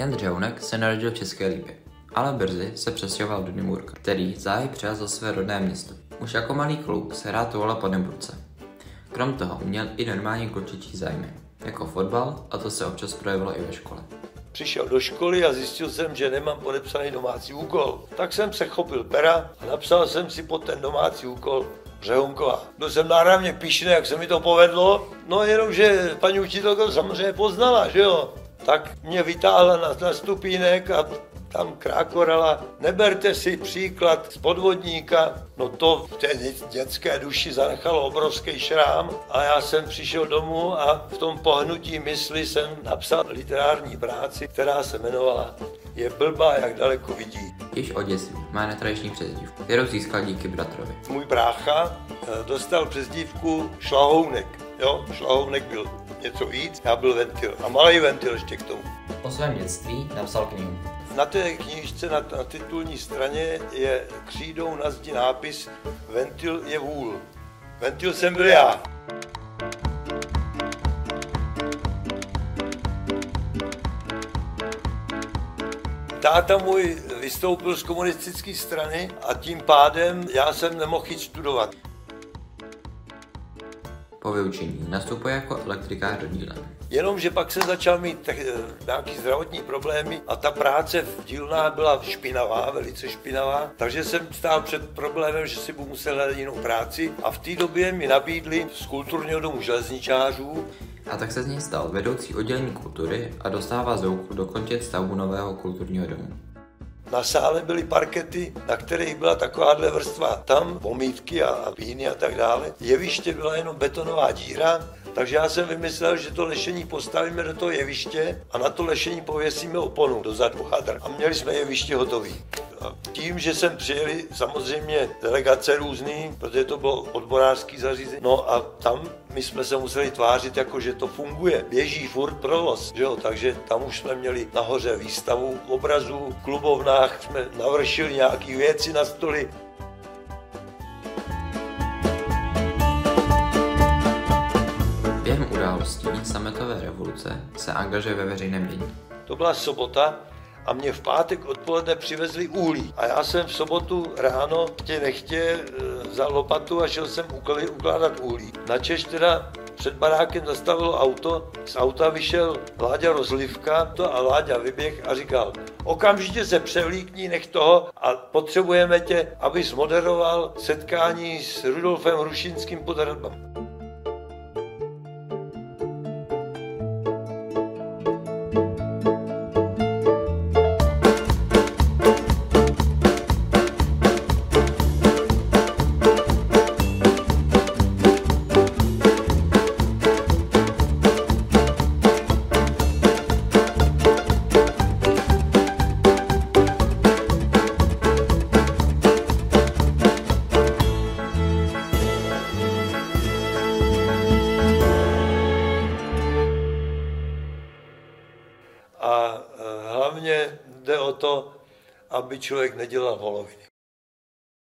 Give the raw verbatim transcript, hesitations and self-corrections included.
Jan Řehounek se narodil v České Lípě, ale brzy se přestěhoval do Nymburka, který záhy přijal za své rodné město. Už jako malý kluk se rád touhal po Nymburce. Krom toho měl i normální klučičí zájmy, jako fotbal, a to se občas projevilo i ve škole. Přišel do školy a zjistil jsem, že nemám podepsaný domácí úkol. Tak jsem se chopil pera a napsal jsem si pod ten domácí úkol Řehounkova. Byl jsem náramně pyšný, jak se mi to povedlo, no jenomže paní učitelka samozřejmě poznala, že jo. Tak mě vytáhla na, na stupínek a tam krákorala, neberte si příklad z podvodníka. No to v té dětské duši zanechalo obrovský šrám a já jsem přišel domů a v tom pohnutí mysli jsem napsal literární práci, která se jmenovala Je blbá, jak daleko vidí. Již od dětství má netradiční přezdívku, kterou získal díky bratrovi. Můj brácha dostal přezdívku Šlahounek. Jo, Šlahounek byl něco víc, já byl Ventil a malý Ventil ještě k tomu. Po svém dětství napsal knihu. Na té knížce na, na titulní straně je křídou na zdi nápis Ventil je vůl. Ventil jsem byl já. Táta můj vystoupil z komunistické strany a tím pádem já jsem nemohl jít studovat. Po vyučení nastupuje jako elektrikář do dílny. Jenomže pak jsem začal mít nějaký zdravotní problémy a ta práce v dílnách byla špinavá, velice špinavá, takže jsem stál před problémem, že si budu muset hledat jinou práci a v té době mi nabídli z kulturního domu železničářů. A tak se z něj stal vedoucí oddělení kultury a dostává z úkolu dokončit stavbu nového kulturního domu. Na sále byly parkety, na kterých byla takováhle vrstva. Tam pomítky a víny a tak dále. Jeviště byla jenom betonová díra, takže já jsem vymyslel, že to lešení postavíme do toho jeviště a na to lešení pověsíme oponu dozadu hadr. A měli jsme jeviště hotový. A tím, že jsem přijeli samozřejmě delegace různý, protože to bylo odborářský zařízení, no a tam my jsme se museli tvářit jako, že to funguje. Běží furt provoz, že jo? Takže tam už jsme měli nahoře výstavu obrazů, v klubovnách jsme navršili nějaké věci na stoly. Během událostí sametové revoluce se angažuje ve veřejném dění. To byla sobota a mě v pátek odpoledne přivezli uhlí. A já jsem v sobotu ráno chtě nechtě vzal lopatu a šel jsem ukládat uhlí. Načež teda před barákem zastavilo auto, z auta vyšel Láďa Rozlivka to a Láďa vyběh a říkal: okamžitě se převlíkni, nech toho a potřebujeme tě, abys moderoval setkání s Rudolfem Hrušínským pod hradbami. A hlavně jde o to, aby člověk nedělal holoviny.